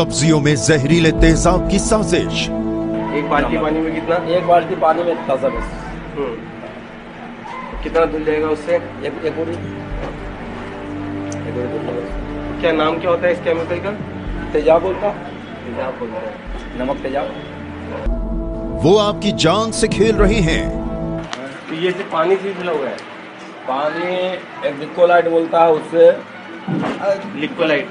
सब्जियों में जहरीले तेजाब की साजिश। एक बाल्टी पानी में कितना? एक बाल्टी पानी में ताजा बस। कितना धुल जाएगा उससे? एक बोरी धुल जाएगा। क्या नाम क्या होता है इस केमिकल का? तेजाब बोलता, तेजाब बोलते हैं। नमक तेजाब। वो आपकी जान से खेल रहे हैं। तो ये सिर्फ पानी से धुला हुआ है? पानी एक लिक्विड बोलता है उससे। लिक्विड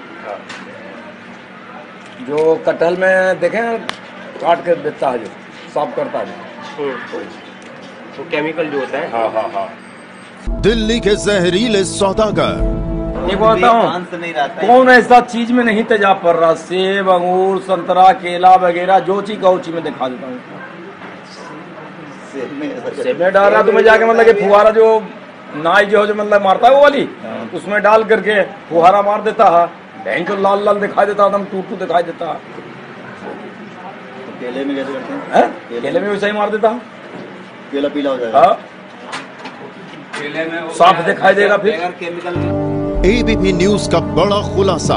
जो कटहल में देखे काट के देता है, जो साफ करता है वो केमिकल जो होता है। हाँ। दिल्ली के जहरीले सौदागर। ये बताऊं कौन ऐसा चीज में नहीं तेजाब पड़ रहा? सेब, अंगूर, संतरा, केला वगैरह जो चीज का चीज में दिखा देता हूँ। सेब में डाल रहा तो मैं जाके मतलब कि फुहारा जो नाई जो मतलब मारता है वो वाली, उसमें डाल करके फुहारा मार देता है। बैंक तो लाल लाल दिखाई देता, एकदम टूटू दिखाई देता। केले में कैसे करते हैं? केले में वैसा ही मार देता। केला पीला हो जाएगा। केले में साफ दिखाई देगा फिर। एबीपी न्यूज का बड़ा खुलासा।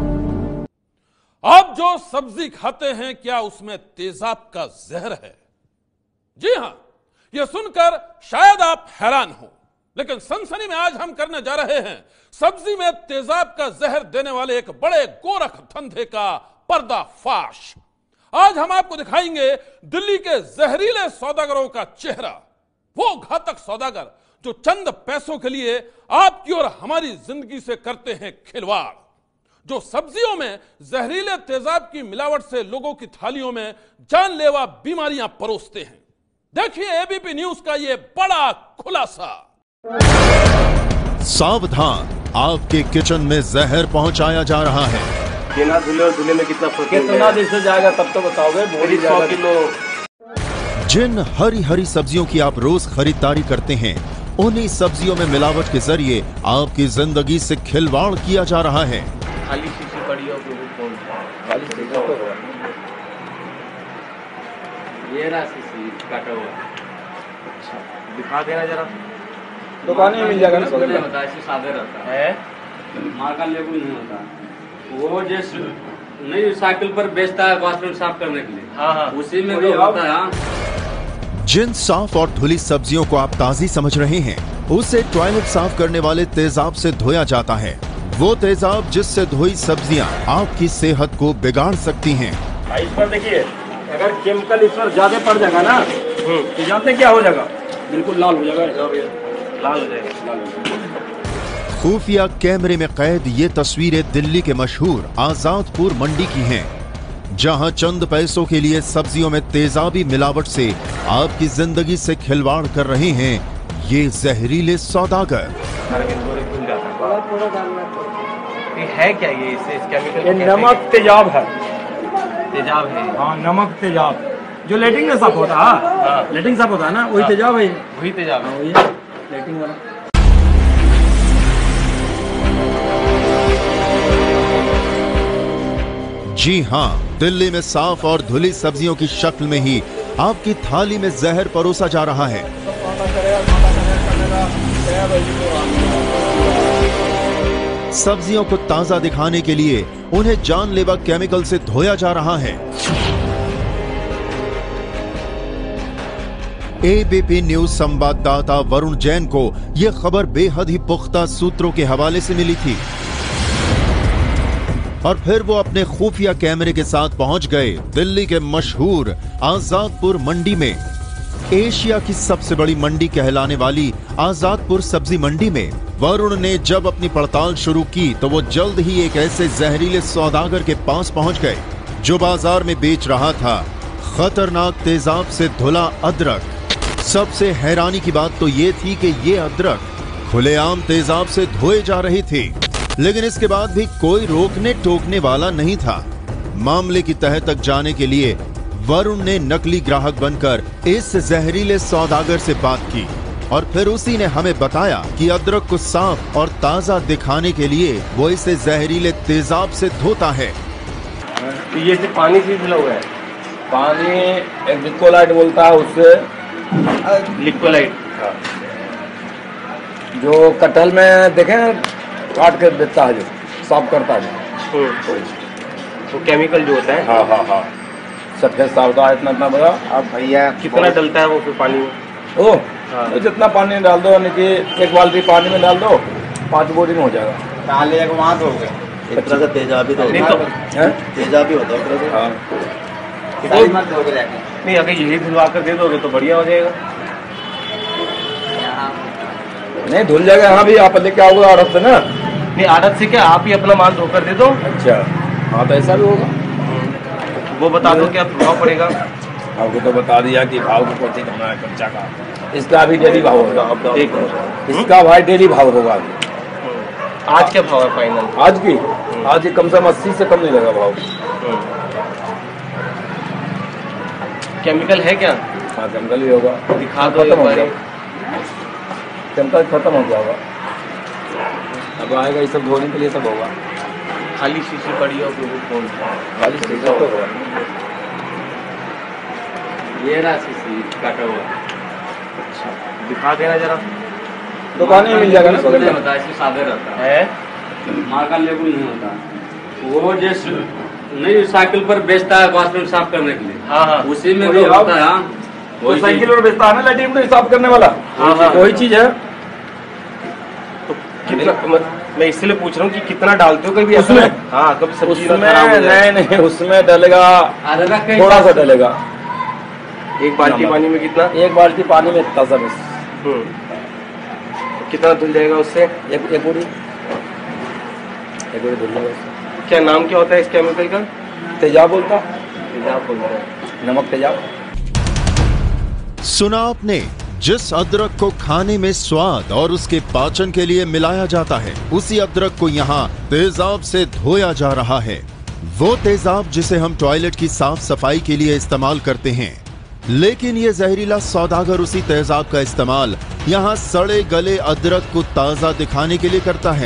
आप जो सब्जी खाते हैं क्या उसमें तेजाब का जहर है? जी हां, यह सुनकर शायद आप हैरान हो, लेकिन सनसनी में आज हम करने जा रहे हैं सब्जी में तेजाब का जहर देने वाले एक बड़े गोरख धंधे का पर्दाफाश। आज हम आपको दिखाएंगे दिल्ली के जहरीले सौदागरों का चेहरा। वो घातक सौदागर जो चंद पैसों के लिए आपकी और हमारी जिंदगी से करते हैं खिलवाड़, जो सब्जियों में जहरीले तेजाब की मिलावट से लोगों की थालियों में जानलेवा बीमारियां परोसते हैं। देखिए एबीपी न्यूज का यह बड़ा खुलासा। सावधान, आपके किचन में जहर पहुंचाया जा रहा है। बिना धुले और धुले में कितना फर्क कितना दिन से जाएगा तब तो बताओगे? 100 किलो। जिन हरी हरी सब्जियों की आप रोज खरीदारी करते हैं, उन्हीं सब्जियों में मिलावट के जरिए आपकी जिंदगी से खिलवाड़ किया जा रहा है। खाली शीशी पड़ी हो कौन? खाली शीशा तो है। ये रहा शीशी काटा हुआ। अच्छा, दिखा देना जरा। दुकान में मिल जाएगा ना? होता है, सादे रहता है। मार्का लेबल नहीं होता। वो जैसे नहीं साइकिल पर बेचता है बाथरूम साफ करने के लिए। हाँ। उसी में जो होता है। जिन साफ और धुली सब्जियों को आप ताजी समझ रहे हैं, उसे टॉयलेट साफ करने वाले तेजाब से धोया जाता है। वो तेजाब जिससे धोई सब्जियां आपकी सेहत को बिगाड़ सकती हैं। इस पर देखिए, अगर केमिकल इस पर ज्यादा पड़ जाएगा ना तो जानते क्या हो जाएगा? बिल्कुल लाल हो जाएगा। लाल हो जाएगा। खुफिया कैमरे में कैद ये तस्वीरें दिल्ली के मशहूर आजादपुर मंडी की हैं, जहां चंद पैसों के लिए सब्जियों में तेजाबी मिलावट से आपकी जिंदगी से खिलवाड़ कर रहे हैं ये जहरीले सौदागर। ये है क्या? ये इससे इस केमिकल ये नमक तेजाब है। तेजाब है। हाँ, नमक तेजाब जो लेटिंग में साफ होता है। लेटिंग साफ होता है ना, वही तेजाब है। वही तेजाब है। वही है लेटिंग वाला। जी हां, दिल्ली में साफ और धुली सब्जियों की शक्ल में ही आपकी थाली में जहर परोसा जा रहा है। सब्जियों को ताजा दिखाने के लिए उन्हें जानलेवा केमिकल से धोया जा रहा है। एबीपी न्यूज संवाददाता वरुण जैन को यह खबर बेहद ही पुख्ता सूत्रों के हवाले से मिली थी और फिर वो अपने खुफिया कैमरे के साथ पहुंच गए दिल्ली के मशहूर आजादपुर मंडी में। एशिया की सबसे बड़ी मंडी कहलाने वाली आजादपुर सब्जी मंडी में वरुण ने जब अपनी पड़ताल शुरू की तो वो जल्द ही एक ऐसे जहरीले सौदागर के पास पहुंच गए जो बाजार में बेच रहा था खतरनाक तेजाब से धुला अदरक। सबसे हैरानी की बात तो ये थी कि ये अदरक खुलेआम तेजाब से धोए जा रही थी, लेकिन इसके बाद भी कोई रोकने टोकने वाला नहीं था। मामले की तह तक जाने के लिए वरुण ने नकली ग्राहक बनकर इस जहरीले सौदागर से बात की और फिर उसी ने हमें बताया कि अदरक को साफ और ताजा दिखाने के लिए वो इसे जहरीले तेजाब से धोता है। ये सिर्फ पानी से धुला हुआ है? पानी एक लिक्विड बोलता है उससे। लिक्विड जो कटहल में देखे काट के देता है, जो साफ करता है। वो केमिकल जो होता है। हाँ हाँ हाँ, सफेद सा होता है, इतना इतना बड़ा। अब भैया कितना डलता है वो फिर पानी में? ओ तो जितना पानी डाल दो, यानी कि 1 बाल्टी पानी में डाल दो, 5 बोरी में हो जाएगा। डाले जाकर वहाँ तो हो गए। एक तरह से तेजाब भी तो नहीं होता तो है, तेजाब भी होता है एक तरह से। हाँ सारी मार धो के जाके। नहीं, अगर यही धुलवा कर दे दोगे तो बढ़िया हो जाएगा। नहीं धुल जाएगा। हाँ भी आप लेके आओगे आड़त से ना? नहीं, आड़त से क्या, आप ही अपना माल धोकर दे दो। अच्छा हाँ, तो ऐसा भी होगा। वो बता दो क्या प्रभाव पड़ेगा। आपको तो बता दिया कि भाव को कैसे करना है, खर्चा का। इसका भी डेली भाव होगा। इसका भाई डेली भाव होगा। आज क्या भाव है फाइनल? आज की आज कम से कम 80 से कम नहीं लगा भाव। केमिकल है क्या? हाँ केमिकल भी होगा। दिखा दो खत्म एक हो बार। जाएगा, केमिकल खत्म हो जाएगा। अब आएगा ये सब धोने के लिए, सब होगा। खाली शीशी पड़ी हो तो कौन खाली शीशा तो होगा। ये रहा शीशी काटा हुआ। दिखा देना जरा। दुकान में मिल जाएगा ना नहीं होता, ऐसे सादे रहता है, है मार का लेबल नहीं होता। वो जैसे नहीं साइकिल पर बेचता है बाथरूम साफ करने के लिए, हाँ हाँ उसी में वही भी आप- होता है। हाँ, वो वही साइकिल चीज। और बेचता है ना, लैट्रिन में साफ करने वाला। हाँ, हाँ। वही चीज है। कितना, मैं इसलिए पूछ रहा हूँ कि कितना डालते हो कभी उसमें? हाँ, कभी सब्जी उसमें खराब हो जाए। नहीं, उसमें डलेगा अदरक का थोड़ा सा हिसाब से- डलेगा। एक बाल्टी नमक। पानी में कितना? 1 बाल्टी पानी में इतना सा बस। कितना धुल जाएगा उससे? एक बोरी धुल जाएगा उससे। क्या नाम क्या होता है इस केमिकल का? तेजाब बोलता, तेजाब बोल रहे हैं। नमक तेजाब। सुना आपने, जिस अदरक को खाने में स्वाद और उसके पाचन के लिए मिलाया जाता है, उसी अदरक को यहाँ तेजाब से धोया जा रहा है। वो तेजाब जिसे हम टॉयलेट की साफ सफाई के लिए इस्तेमाल करते हैं, लेकिन ये जहरीला सौदागर उसी तेजाब का इस्तेमाल यहाँ सड़े गले अदरक को ताजा दिखाने के लिए करता है।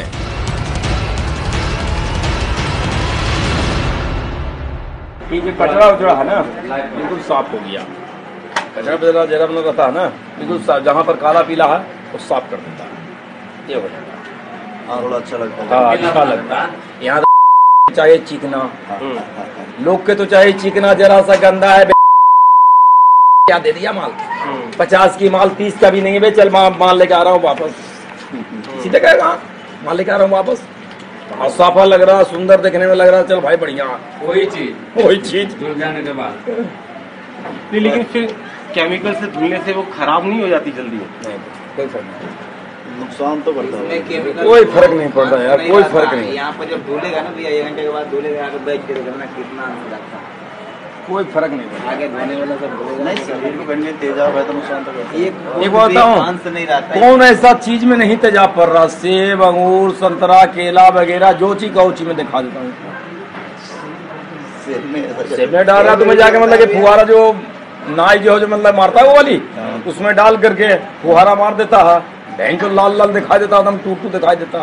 ये जो कचरा उचड़ा है ना, बिल्कुल साफ हो गया। कचरा वचरा जरा बना था ना, बिल्कुल साफ। जहाँ पर काला पीला है वो साफ कर देता है। ये हो जाएगा। हाँ थोड़ा अच्छा लगता है। हाँ अच्छा लगता है। यहाँ चाहे चिकना, लोग के तो चाहे चिकना, जरा सा गंदा है, क्या दे दिया माल। 50 की माल 30 का भी नहीं है, चल माल लेके आ रहा हूँ वापस। सीधे कहेगा माल लेके आ रहा हूँ वापस। हाँ, साफा लग रहा, सुंदर देखने में लग रहा, चल भाई बढ़िया। वही चीज धुल जाने के बाद। नहीं, लेकिन फिर केमिकल से धुलने से वो खराब नहीं हो जाती जल्दी? नहीं, कोई फर्क नहीं। नुकसान तो करता है। कोई फर्क नहीं पड़ता यार, कोई फर्क नहीं। यहाँ पर जब धुलेगा ना भैया, 1 घंटे के बाद धुलेगा, आगे बैठ के देखना कितना लगता है। कोई फर्क नहीं पड़ता। आगे धोने वाला सब धुलेगा। नहीं, शरीर को बनने तेजाब है तो नुकसान तो करता है। एक बात बताऊं, अंश नहीं रहता है। कौन ऐसा चीज में नहीं तेजाब पड़ रहा? सेब, अंगूर, संतरा, केला वगैरह, जो चीज का उची में दिखा देता हूँ। सेब में डाल रहा तुम्हें जाके, मतलब कि फुहारा जो नाई जो मतलब मारता है वो वाली, उसमें डाल करके फुहारा मार देता है। बैंक को लाल लाल दिखाई देता, एकदम टूट दिखाई देता।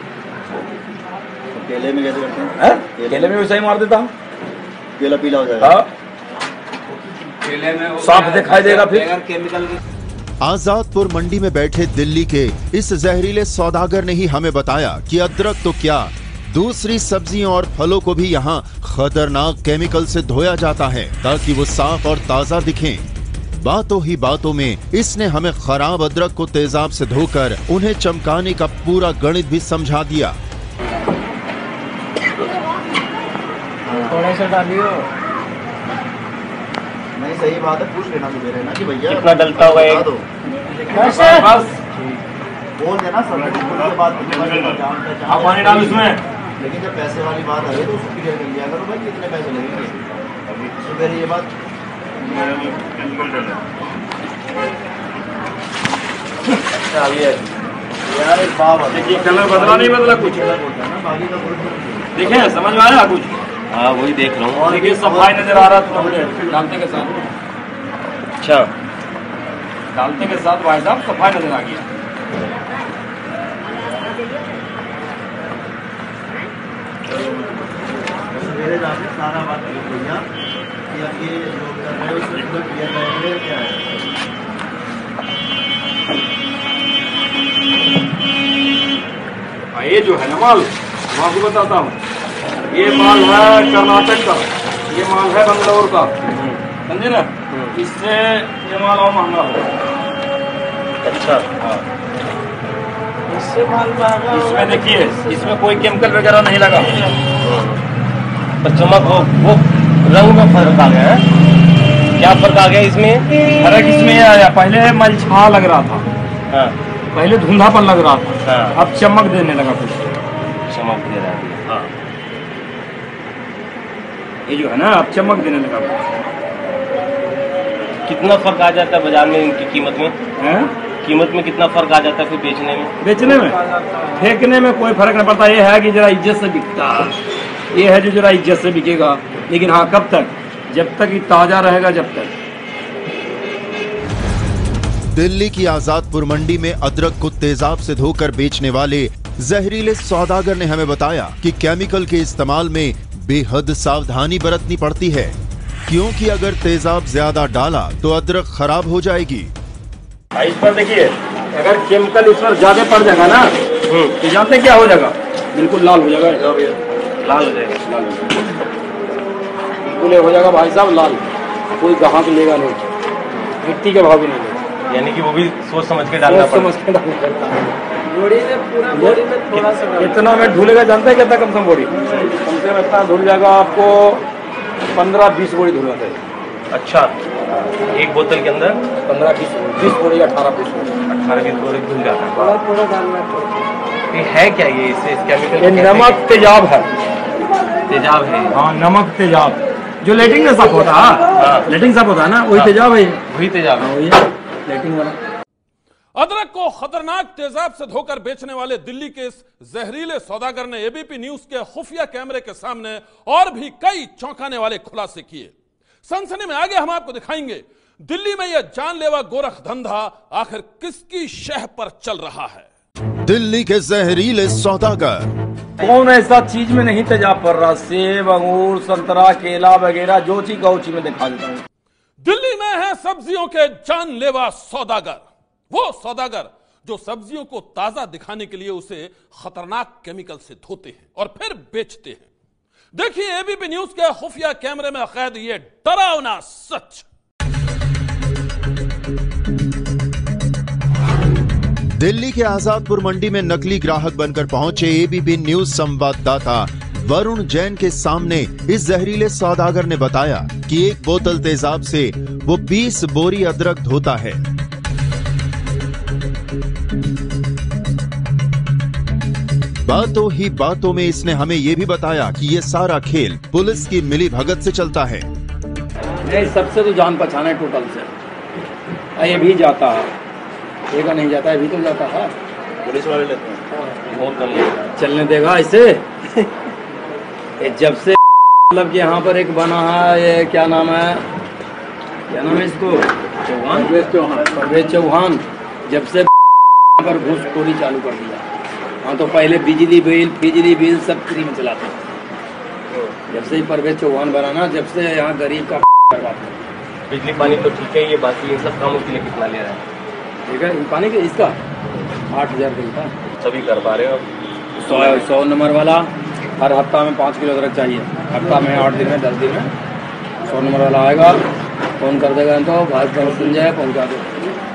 केले में कैसे करते हैं? केले में वैसा ही मार देता। केला पीला हो जाएगा। हाँ, केले में वो साफ दिखाई देगा फिर। बगैर केमिकल के। आजादपुर मंडी में बैठे दिल्ली के इस जहरीले सौदागर ने ही हमें बताया कि अदरक तो क्या, दूसरी सब्जियों और फलों को भी यहाँ खतरनाक केमिकल से धोया जाता है ताकि वो साफ और ताजा दिखें। बातों ही बातों में इसने हमें खराब अदरक को तेजाब से धोकर उन्हें चमकाने का पूरा गणित भी समझा दिया। थोड़ा सा डालियो। नहीं सही बात है, पूछ लेना सुबह ना कि भैया कितना डलता होगा एक? बता दो। बस बोल देना सर के बाद आप पानी डाल इसमें। लेकिन जब पैसे वाली बात आ गई तो उसको क्लियर कर लिया करो भाई कितने पैसे लगेंगे। सुबह ये बात यार एक बात देखिए कलर बदला नहीं बदला कुछ। बाकी का कोई देखिए समझ में आया कुछ? हाँ, वही देख रहा हूँ। देखिए सफाई नजर आ रहा था मुझे डालते के साथ। अच्छा, डालते के साथ भाई साहब सफाई नजर आ गया। मेरे जाके सारा बात क्लियर भैया कि अब ये जो कर रहे हो उसमें पूरा क्लियर करेंगे क्या है। ये जो है ना माल, मैं आपको बताता हूँ। ये माल है कर्नाटक का, ये माल है बंगलौर का, समझे ना। इससे ये माल और महंगा हो। अच्छा, हाँ, इससे माल महंगा। इसमें देखिए, इसमें कोई केमिकल वगैरह नहीं लगा। तो चमक वो रंग में फर्क आ गया है। क्या फर्क आ गया इसमें? फर्क इसमें आया, पहले मलछा लग रहा था, हाँ, पहले धुंधापन लग रहा था, हाँ। अब चमक देने लगा कुछ। चमक दे रहा है। हाँ, ये जो है ना, अब चमक देने लगा कुछ। कितना फर्क आ जाता है बाजार में इनकी कीमत में? हैं? कीमत में कितना फर्क आ जाता है फिर बेचने में? बेचने में, फेंकने में कोई फर्क नहीं पड़ता। ये है कि जरा इज्जत से बिकता है, ये है जो जरा इज्जत से बिकेगा। लेकिन हाँ, कब तक? जब तक ये ताजा रहेगा, जब तक। दिल्ली की आजादपुर मंडी में अदरक को तेजाब से धोकर बेचने वाले जहरीले सौदागर ने हमें बताया कि केमिकल के इस्तेमाल में बेहद सावधानी बरतनी पड़ती है, क्योंकि अगर तेजाब ज्यादा डाला तो अदरक खराब हो जाएगी। इस पर देखिए, अगर केमिकल इस पर ज्यादा पड़ जाएगा ना, तो जानते क्या हो जाएगा? बिल्कुल लाल हो जाएगा। लाल हो जाएगा। लाल हो जाएगा, बिल्कुल हो जाएगा भाई साहब, लाल। कोई ग्राहक लेगा नहीं, मिट्टी के भाव भी नहीं लेगा। यानी कि वो भी सोच समझ के डालना पड़ता है। समझ के डालना पड़ता है। बोरी में पूरा बोरी में थोड़ा सा कितना में धुलेगा जानते हैं? कितना कम से कम बोरी? कम से कम इतना धुल जाएगा आपको, 15-20 बोरी धुलना चाहिए। अच्छा, एक बोतल के अंदर 15-20 बोरी, 18-20 बोरी, 18-20 बोरी धुल जाता है। पूरा डालना चाहिए। ये है क्या? ये इससे इस केमिकल ये नमक तेजाब है। तेजाब है। हाँ, नमक तेजाब, जो लेटिंग में साफ होता है, लेटिंग साफ होता है ना, वही तेजाब है। वही तेजाब है। वही है लेटिंग वाला। अदरक को खतरनाक तेजाब से धोकर बेचने वाले दिल्ली के इस जहरीले सौदागर ने एबीपी न्यूज के खुफिया कैमरे के सामने और भी कई चौंकाने वाले खुलासे किए। सनसनी में आगे हम आपको दिखाएंगे दिल्ली में यह जानलेवा गोरख धंधा आखिर किसकी शह पर चल रहा है। दिल्ली के जहरीले सौदागर। कौन ऐसा चीज में नहीं तेजाब पड़ रहा? सेब, अंगूर, संतरा, केला वगैरह, जो चीज गौची में दिखा देता हूँ। दिल्ली में है सब्जियों के जानलेवा सौदागर, वो सौदागर जो सब्जियों को ताजा दिखाने के लिए उसे खतरनाक केमिकल से धोते हैं और फिर बेचते हैं। देखिए एबीपी न्यूज के खुफिया कैमरे में कैद ये डरावना सच। दिल्ली के आजादपुर मंडी में नकली ग्राहक बनकर पहुंचे एबीपी न्यूज संवाददाता वरुण जैन के सामने इस जहरीले सौदागर ने बताया कि एक बोतल तेजाब से वो 20 बोरी अदरक धोता है। बातों ही बातों में इसने हमें ये भी बताया कि ये सारा खेल पुलिस की मिली भगत से चलता है। नहीं, सबसे तो जान पहचान है टोटल से। ये भी जाता है, ये का नहीं जाता है, भी तो जाता है। पुलिस वाले लेते हैं, बहुत कम लेते हैं। चलने देगा इसे? ये जब से मतलब कि यहाँ पर एक बना है, ये क्या नाम है, क्या नाम है इसको, चौहान, परवेज चौहान, जब से पर घूसखोरी चालू कर दिया। हाँ, तो पहले बिजली बिल सब फ्री में चलाते हैं। जब से ही परवेज चौहान बना ना, जब से यहाँ गरीब का करवाते हैं। बिजली पानी तो ठीक है, ये बाकी इन सब कामों के लिए कितना ले रहा है? ठीक है, पानी के इसका 8,000 दिन का सभी कर पा रहे हो? 100 नंबर वाला हर हफ्ता में 5 किलो अदरक चाहिए। हफ्ता में 8 दिन में 10 दिन में 100 नंबर वाला आएगा, फोन कर देगा तो भाई सुन जाए, पहुँचा दो।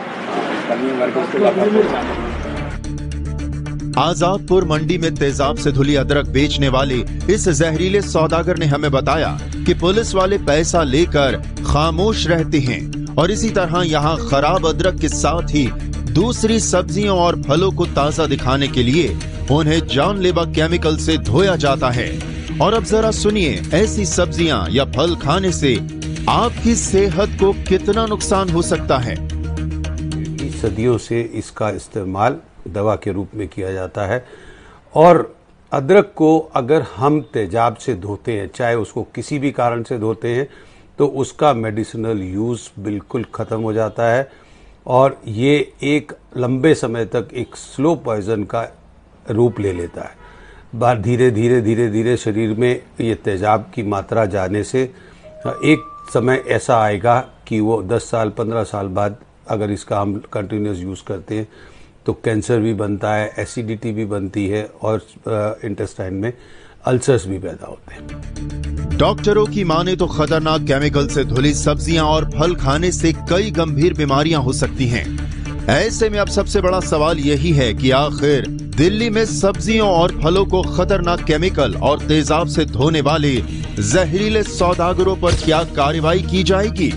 आजादपुर मंडी में तेजाब से धुली अदरक बेचने वाले इस जहरीले सौदागर ने हमें बताया कि पुलिस वाले पैसा लेकर खामोश रहते हैं और इसी तरह यहाँ खराब अदरक के साथ ही दूसरी सब्जियों और फलों को ताजा दिखाने के लिए उन्हें जानलेवा केमिकल से धोया जाता है। और अब जरा सुनिए, ऐसी सब्जियां या फल खाने से आपकी सेहत को कितना नुकसान हो सकता है। सदियों से इसका इस्तेमाल दवा के रूप में किया जाता है और अदरक को अगर हम तेजाब से धोते हैं, चाहे उसको किसी भी कारण से धोते हैं, तो उसका मेडिसिनल यूज़ बिल्कुल ख़त्म हो जाता है और ये एक लंबे समय तक एक स्लो पॉइजन का रूप ले लेता है। बार धीरे धीरे धीरे धीरे शरीर में ये तेजाब की मात्रा जाने से एक समय ऐसा आएगा कि वो 10 साल 15 साल बाद अगर इसका हम कंटिन्यूस यूज़ करते हैं तो कैंसर भी बनता है, एसिडिटी भी बनती है और इंटेस्टाइन में अल्सर्स भी पैदा होते हैं। डॉक्टरों की माने तो खतरनाक केमिकल से धुली सब्जियां और फल खाने से कई गंभीर बीमारियां हो सकती हैं। ऐसे में अब सबसे बड़ा सवाल यही है कि आखिर दिल्ली में सब्जियों और फलों को खतरनाक केमिकल और तेजाब से धोने वाले जहरीले सौदागरों पर क्या कार्रवाई की जाएगी?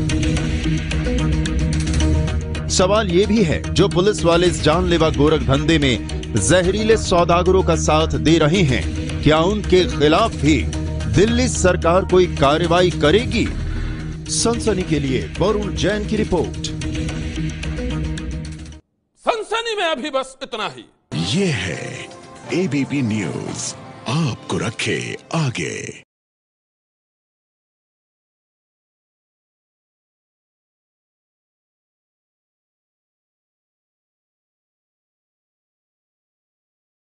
सवाल ये भी है, जो पुलिस वाले इस जानलेवा गोरख धंधे में जहरीले सौदागरों का साथ दे रहे हैं, क्या उनके खिलाफ भी दिल्ली सरकार कोई कार्रवाई करेगी? सनसनी के लिए वरुण जैन की रिपोर्ट। सनसनी में अभी बस इतना ही। ये है एबीपी न्यूज, आपको रखे आगे।